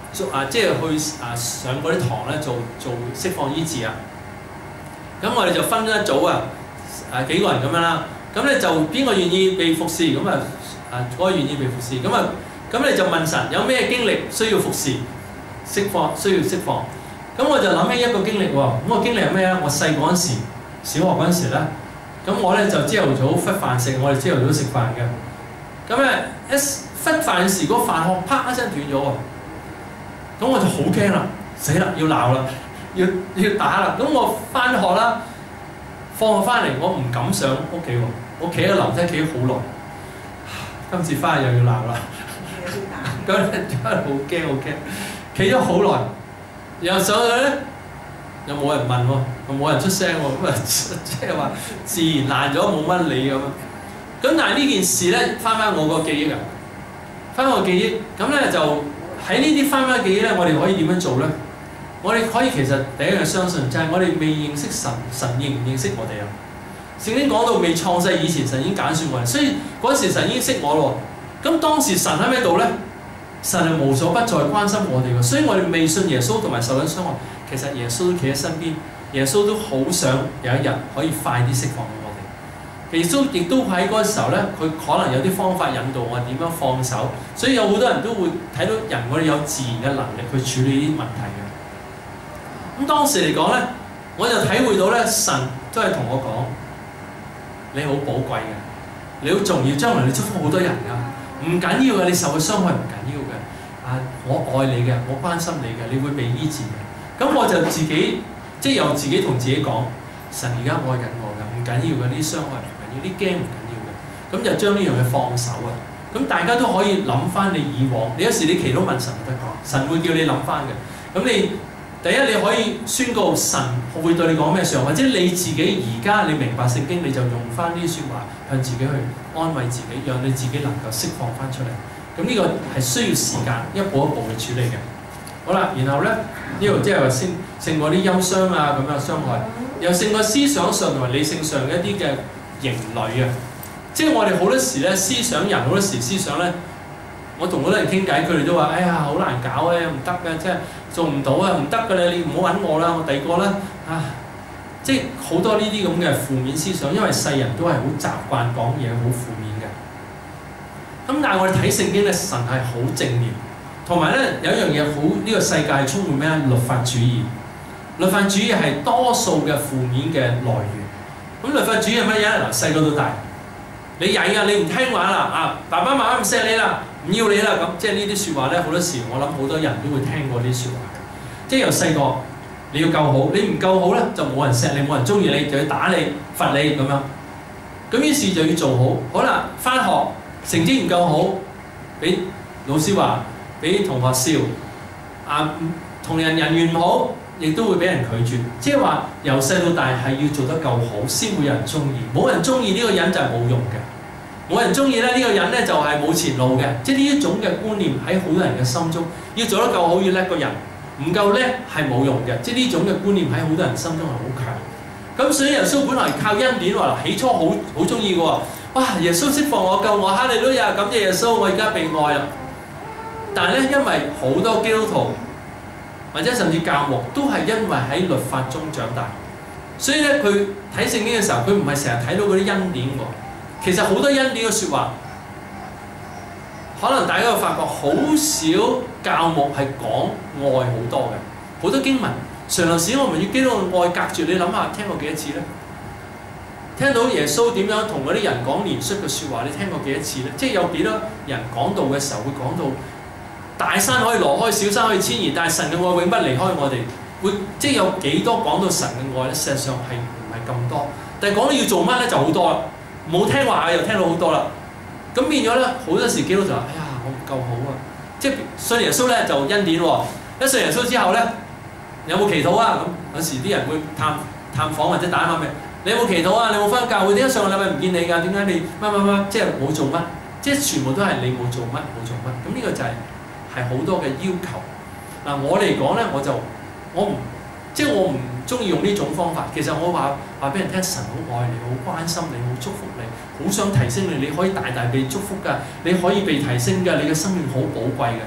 即係去上嗰啲堂咧做釋放醫治啊。咁我哋就分咗一組幾個人咁樣啦。咁咧就邊個願意被服侍，咁嗰個願意被服侍。咁你就問神有咩經歷需要服侍、釋放，需要釋放。咁我就諗起一個經歷喎。咁個經歷係咩咧？我細個嗰陣時，小學嗰陣時咧，咁我咧就朝頭早忽飯食，我哋朝頭早食飯嘅。咁咧一忽飯時，嗰個飯殼啪一聲斷咗喎。咁我就好驚啦，死啦，要鬧啦，要打啦。咁我翻學啦，放學翻嚟我唔敢上屋企喎，我企喺樓梯企咗好耐。今次翻去又要鬧啦。咁真係好驚好驚，企咗好耐，然後上去咧又冇人問喎，又冇人出聲喎，咁即係話自然爛咗冇乜理咁樣。咁但係呢件事咧翻我個記憶啊，翻我記憶，咁咧就喺呢啲翻記憶咧，我哋可以點樣做咧？我哋可以其實第一樣相信就係我哋未認識神，神認唔認識我哋啊？聖經講到未創世以前，神已經揀選我哋，所以嗰時神已經識我咯。咁當時神喺咩度咧？神係無所不在關心我哋嘅，所以我哋未信耶穌同埋受緊傷害，其實耶穌都企喺身邊，耶穌都好想有一日可以快啲釋放俾我哋。耶穌亦都喺嗰個時候咧，佢可能有啲方法引導我點樣放手，所以有好多人都會睇到人我哋有自然嘅能力去處理呢啲問題嘅。咁當時嚟講咧，我就體會到咧，神都係同我講：你好寶貴嘅，你好重要，將來你祝福好多人㗎。唔緊要嘅，你受嘅傷害唔緊要嘅。我愛你嘅，我關心你嘅，你會被醫治嘅。咁我就自己由自己同自己講：神而家愛緊我㗎，唔緊要嘅，呢啲傷害唔緊要，呢啲驚唔緊要嘅。咁就將呢樣嘢放手啊！咁大家都可以諗翻你以往，你有時你祈禱問神就得㗎，神會叫你諗翻嘅。咁你第一你可以宣告神會對你講咩説話，或者你自己而家你明白聖經，你就用翻呢啲説話向自己去安慰自己，讓你自己能夠釋放翻出嚟。咁呢個係需要時間一步一步去處理嘅。好啦，然後咧呢度即係話勝過啲憂傷啊咁樣傷害，又勝過思想上同埋理性上嘅一啲嘅營壘啊。即係我哋好多時咧思想人好多時思想咧，我同好多人傾偈，佢哋都話：哎呀，好難搞咧，唔得嘅，即係做唔到啊，唔得嘅咧，你唔好揾我啦，我第二個啦啊！即係好多呢啲咁嘅負面思想，因為世人都係好習慣講嘢好負面嘅。咁但係我哋睇聖經咧，神係好正面，同埋咧有一樣嘢好，呢個世界係充滿咩啊？律法主義。律法主義係多數嘅負面嘅來源。咁律法主義係乜嘢？嗱，細個到大，你曳啊，你唔聽話啦，爸爸媽媽唔錫你啦，唔要你啦，咁即係呢啲説話咧，好多時我諗好多人都會聽過呢啲説話嘅。即係由細個你要夠好，你唔夠好咧就冇人錫你，冇人中意你，就要打你、罰你咁樣。咁於是就要做好。好啦，翻學成績唔夠好，俾老師話，俾同學笑，同人緣唔好，亦都會俾人拒絕。即係話由細到大係要做得夠好，先會有人中意。冇人中意呢個人就係冇用嘅。冇人中意咧呢個人咧就係冇前路嘅。即係呢一種嘅觀念喺好多人嘅心中，要做得夠好，要叻個人，唔夠叻係冇用嘅。即係呢種嘅觀念喺好多人心中係好強。咁所以耶穌本來靠恩典話，起初好中意嘅喎。哇！耶穌釋放我救我，哈利路亞，感謝耶穌，我而家被愛啦。但係咧，因為好多基督徒或者甚至教牧都係因為喺律法中長大，所以咧佢睇聖經嘅時候，佢唔係成日睇到嗰啲恩典喎。其實好多恩典嘅説話，可能大家會發覺好少教牧係講愛好多嘅，好多經文常常使我們與基督嘅愛隔絕。你諗下，聽過幾多次咧？聽到耶穌點樣同嗰啲人講憐恤嘅説話，你聽過幾多次咧？即係有幾多人講道嘅時候會講到大山可以挪開，小山可以遷移，但係神嘅愛永不離開我哋。會即係有幾多講到神嘅愛咧？事實上係唔係咁多？但係講到要做乜咧就好多啦。冇聽話又聽到好多啦。咁變咗咧，好多時基督就話：哎呀，我唔夠好啊！即係信耶穌咧就恩典喎。一信耶穌之後咧，有冇祈禱啊？咁有時啲人會探訪或者打電話俾你，有冇祈禱啊？你有冇返教會？點解上個禮拜唔見你㗎？點解你乜？即係冇做乜？即係全部都係你冇做乜，冇做乜。咁呢個就係好多嘅要求。嗱，我嚟講咧，我唔中意用呢種方法。其實我話俾人聽，神好愛你，好關心你，好祝福你，好想提升你。你可以大大被祝福㗎，你可以被提升㗎，你嘅生命好寶貴嘅。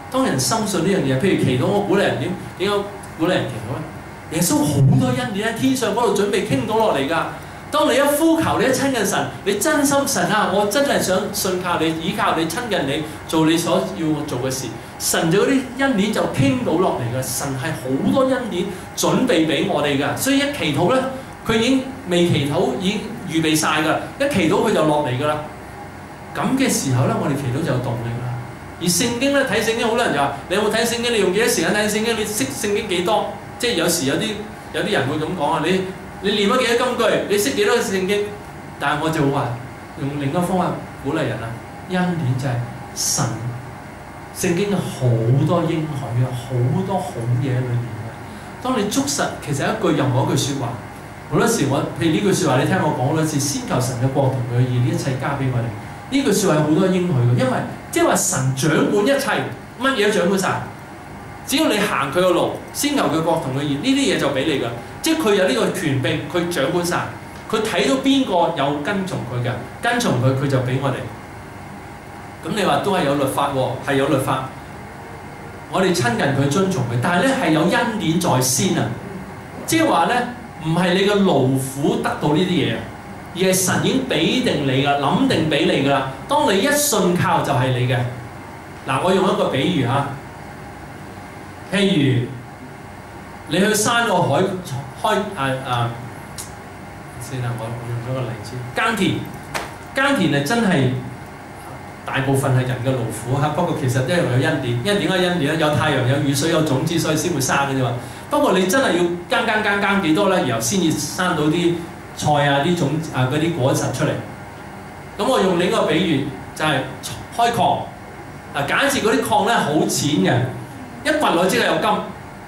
當人深信呢樣嘢，譬如祈禱，我鼓勵人點解鼓勵人祈禱咧？耶穌好多恩典喺天上嗰度準備傾到落嚟㗎。當你一呼求，你一親近神，你真心神啊，我真係想信靠你、倚靠你、親近你，做你所要我做嘅事，神就嗰啲恩典就傾到落嚟㗎。神係好多恩典準備俾我哋㗎，所以一祈禱咧，佢已經未祈禱已經預備晒㗎，一祈禱佢就落嚟㗎啦。咁嘅時候咧，我哋祈禱就有動力啦。而聖經咧，睇聖經好多人就話：你有冇睇聖經？你用幾多時間睇聖經？你識聖經幾多？即係有時有啲人會咁講啊！你念咗幾多金句？你識幾多聖經？但係我就話用另一個方法鼓勵人啊！恩典就係神聖經好多應許啊，好多好嘢喺裏面嘅。當你捉實，其實一句任何一句説話，好多時譬如呢句説話，你聽我講好多次，先求神嘅國同佢嘅義，呢一切加俾我哋。呢句説話有好多應許嘅，因為即係話神掌管一切，乜嘢都掌管晒。只要你行佢嘅路，先求佢國同佢義，呢啲嘢就俾你㗎。即係佢有呢個權柄，佢掌管晒。佢睇到邊個有跟從佢嘅，跟從佢，佢就俾我哋。咁你話都係有律法喎，係有律法。我哋親近佢，遵從佢，但係咧係有恩典在先啊！即係話咧，唔係你嘅勞苦得到呢啲嘢，而係神已經俾定你㗎，諗定俾你㗎啦。當你一信靠就係你嘅。嗱，我用一個比喻嚇，譬如你去山個海先啦，我用咗個例子，耕田係真係大部分係人嘅勞苦嚇，不過其實一樣有恩典，因為點解恩典咧？有太陽、有雨水、有種子，所以先會生嘅啫嘛。不過你真係要耕幾多咧，然後先至生到啲菜啊、啲種啊嗰啲果實出嚟。咁我用另一個比喻就係開礦。嗱，假設嗰啲礦咧好淺嘅，一掘落即係有金，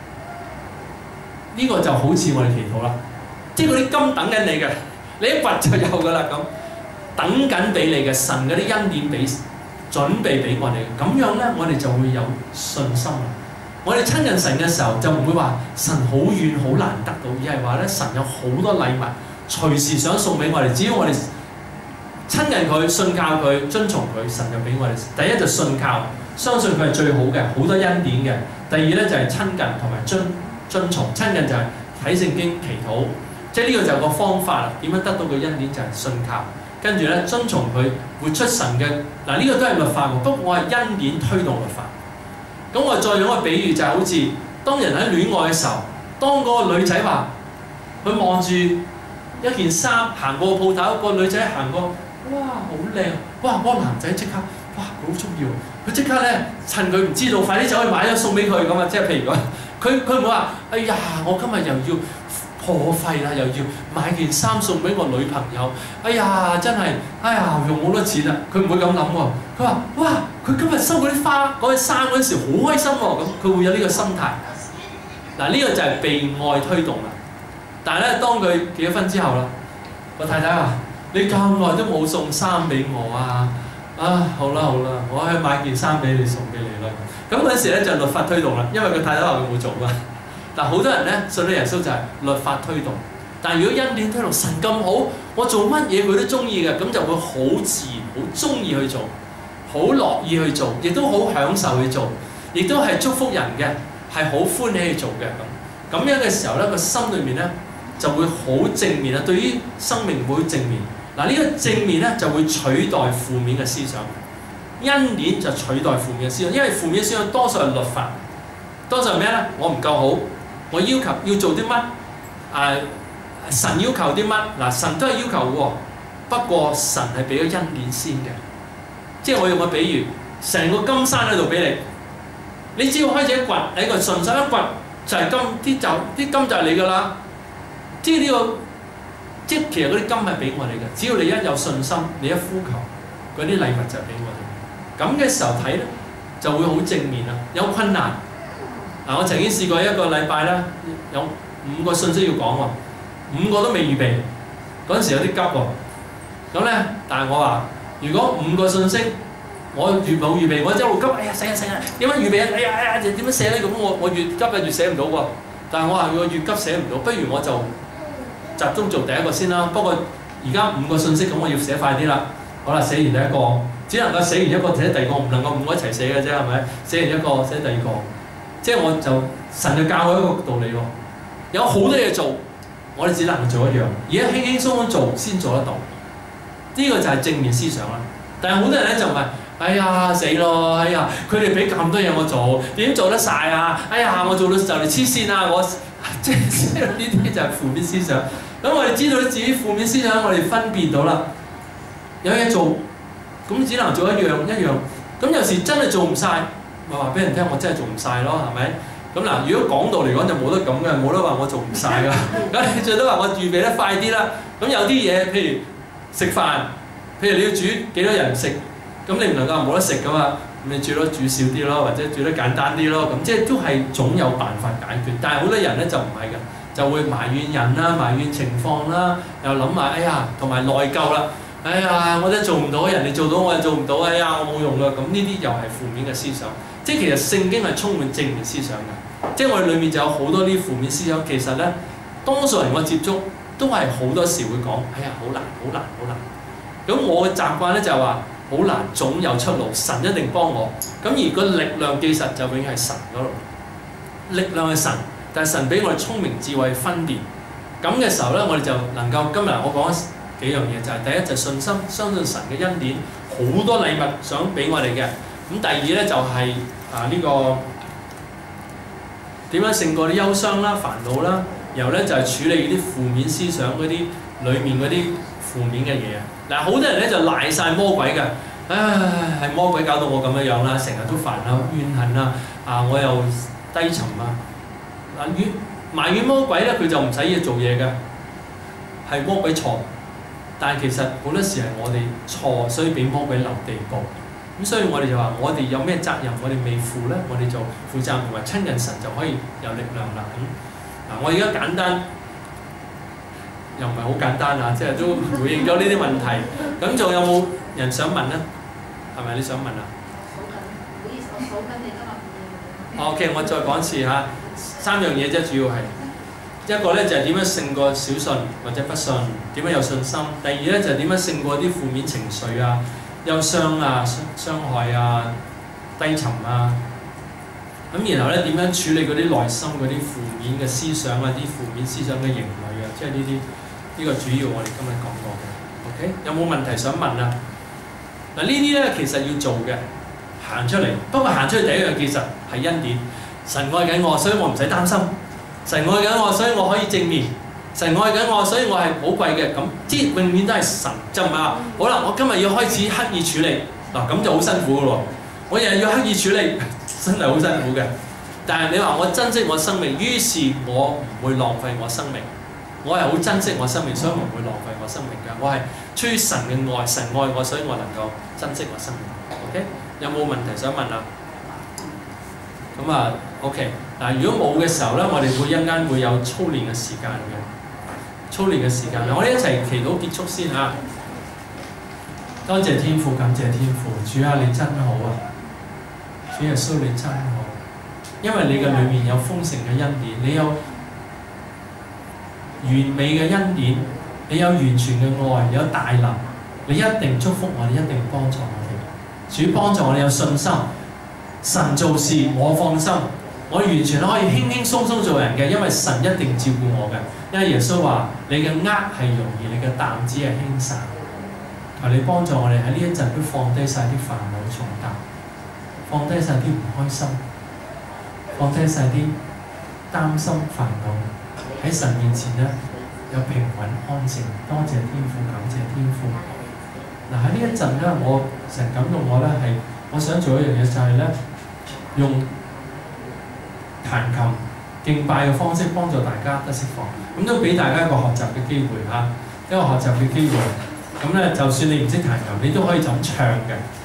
呢個就好似我哋祈禱啦。即係嗰啲金等緊你嘅，你一掘就有㗎啦咁，等緊俾你嘅神嗰啲恩典俾準備俾我哋，咁樣咧我哋就會有信心啦。我哋親近神嘅時候就唔會話神好遠好難得到，而係話咧神有好多禮物隨時想送俾我哋，只要我哋親近佢、信靠佢、遵從佢，神就俾我哋。第一就信靠，相信佢係最好嘅，好多恩典嘅。第二咧就係親近同埋遵從，親近就係睇聖經、祈禱。即係呢個就係個方法啦。點樣得到個恩典就係信靠，跟住咧遵從佢，活出神嘅嗱呢個都係律法喎。不過我係恩典推動律法。咁我再用一個比喻就係好似當人喺戀愛嘅時候，當嗰個女仔話佢望住一件衫行過鋪頭，個女仔行過，哇好靚，哇嗰個男仔即刻哇佢好中意喎，佢即刻咧趁佢唔知道，快啲走去買咗送俾佢咁啊！即係譬如講，佢唔會話哎呀我今日又要破費啦，又要買件衫送俾我女朋友。哎呀，真係，哎呀，用好多錢啦！佢唔會咁諗喎。佢話：哇，佢今日收嗰啲花、嗰啲衫嗰陣時，好開心喎。咁佢會有呢個心態。嗱，呢個就係被愛推動啦。但係咧，當佢結咗婚之後啦，個太太話：你咁耐都冇送衫俾我啊！啊，好啦，我去買件衫俾你送俾你啦。咁嗰陣時咧就律法推動啦，因為個太太話佢冇做啊。但好多人咧信咗耶穌就係律法推動，但係如果恩典推動，神咁好，我做乜嘢佢都中意嘅，咁就會好自然、好中意去做，好樂意去做，亦都好享受去做，亦都係祝福人嘅，係好歡喜去做嘅咁。咁樣嘅時候咧，個心裏面咧就會好正面啊！對於生命會正面。嗱，呢個正面咧就會取代負面嘅思想，恩典就取代負面嘅思想，因為負面思想多數係律法，多數係咩咧？我唔夠好。我要求要做啲乜？神要求啲乜？嗱，神都係要求喎。不過神係俾咗恩典先嘅，即係我用個比喻，成個金山喺度俾你，你只要開始一掘，你個順手一掘就係金，啲金就係你㗎啦。即係呢個，即係其實嗰啲金係俾我哋嘅，只要你一有信心，你一呼求，嗰啲禮物就係俾我哋。咁嘅時候睇咧，就會好正面啦。有困難。嗱，我曾經試過一個禮拜咧，有5個信息要講喎，5個都未預備，嗰陣時有啲急喎。咁咧，但係我話，如果5個信息我越冇預備，我一路急，哎呀死啊，點樣預備啊？哎呀，點樣寫咧？咁我越急啊越寫唔到喎。但係我話我越急寫唔到，不如我就集中做第一個先啦。不過而家5個信息，咁我要寫快啲啦。 好啦，死完第一個，只能夠死完一個寫第二個，唔能夠5個一齊死嘅啫，係咪？死完一個寫第二個，即係我就神就教我一個道理喎。有好多嘢做，我哋只能做一樣，而家輕輕鬆鬆做先做得到。呢個就係正面思想啦。但係好多人咧就話：哎呀死咯！哎呀，佢哋俾咁多嘢我做，點做得晒啊？哎呀，我做到就嚟黐線啦！我即係呢啲就係負面思想。咁我哋知道自己負面思想，我哋分辨到啦。有嘢做，咁只能做一樣。咁有時真係做唔晒，咪話俾人聽，我真係做唔晒咯，係咪？咁嗱，如果講道嚟講就冇得咁嘅，冇得話我做唔晒㗎。咁你最多話我預備得快啲啦。咁有啲嘢，譬如食飯，譬如你要煮幾多人食，咁你唔能夠話冇得食㗎嘛。咁你最多煮少啲咯，或者煮得簡單啲咯。咁即係都係總有辦法解決。但係好多人咧就唔係㗎，就會埋怨人啦，埋怨情況啦，又諗埋哎呀，同埋內疚啦。哎呀，我真係做唔到，人哋做到我又做唔到，哎呀，我冇用㗎。咁呢啲又係負面嘅思想。即係其實聖經係充滿正面思想嘅，即係我哋裏面就有好多啲負面思想。其實咧，多數人我接觸都係好多時會講：哎呀，好難，好難，好難。咁我嘅習慣咧就係話：好難，總有出路，神一定幫我。咁而個力量其實就永遠係神嗰度，力量係神，但係神俾我哋聰明智慧分辨。咁嘅時候咧，我哋就能夠今日我講幾樣嘢，就係第一就係信心，相信神嘅恩典，好多禮物想俾我哋嘅。咁第二咧就係呢個點樣勝過啲憂傷啦、煩惱啦，然後咧就係處理啲負面思想嗰啲裏面嗰啲負面嘅嘢啊。嗱，好多人咧就賴晒魔鬼嘅，唉，係魔鬼搞到我咁樣樣啦，成日都煩啦、怨恨啦，我又低沉啊。埋怨魔鬼咧，佢就唔使要做嘢嘅，係魔鬼錯。但係其實好多時係我哋錯，所以俾魔鬼留地步。咁所以我哋就話：我哋有咩責任，我哋未負咧，我哋就負責同埋親近神就可以有力量啦。咁嗱，我而家簡單又唔係好簡單啊，即係都回應咗呢啲問題。咁仲有冇人想問咧？係咪你想問啊？ 唔好意思，我數緊你今日。 OK， 我再講一次嚇，3樣嘢啫，主要係。一個咧就係點樣勝過小信或者不信，點樣有信心。第二咧就係點樣勝過啲負面情緒啊、憂傷啊、傷害啊、低沉啊。咁然後咧點樣處理嗰啲內心嗰啲負面嘅思想啊、啲負面思想嘅形態啊，即係呢個主要我哋今日講過嘅。OK， 有冇問題想問啊？嗱，呢啲咧其實要做嘅，行出嚟。不過行出去第一樣其實係恩典，神愛緊我，所以我唔使擔心。神愛緊我，所以我可以正面。神愛緊我，所以我係寶貴嘅。咁即係永遠都係神，就唔係話好啦，我今日要開始刻意處理嗱，咁就好辛苦嘅喎。我日日要刻意處理，真係好辛苦嘅。但係你話我珍惜我生命，於是我唔會浪費我生命。我係好珍惜我生命，所以我唔會浪費我生命嘅。我係出於神嘅愛，神愛我，所以我能夠珍惜我生命。OK， 有冇問題想問啊？咁啊 ，OK。嗱，如果冇嘅時候咧，我哋會一陣間會有操練嘅時間嘅，操練嘅時間。我哋一齊祈禱結束先嚇。多謝天父，感謝天父，主啊，你真好啊！主耶穌你真好，因為你嘅裏面有豐盛嘅恩典，你有完美嘅恩典，你有完全嘅愛，有大能，你一定祝福我哋，一定幫助我哋。主幫助我哋有信心，神做事我放心。我完全可以輕輕鬆鬆做人嘅，因為神一定照顧我嘅。因為耶穌話：你嘅軛係容易，你嘅擔子係輕省。求你幫助我哋喺呢一陣都放低晒啲煩惱重擔，放低晒啲唔開心，放低晒啲擔心煩惱。喺神面前咧有平穩安靜。多謝天父，感謝天父。嗱，喺呢一陣咧，我神感動我咧係，我想做一樣嘢就係咧用彈琴敬拜嘅方式幫助大家得釋放，咁都俾大家一個學習嘅機會嚇，一個學習嘅機會。咁咧，就算你唔識彈琴，你都可以就咁唱嘅。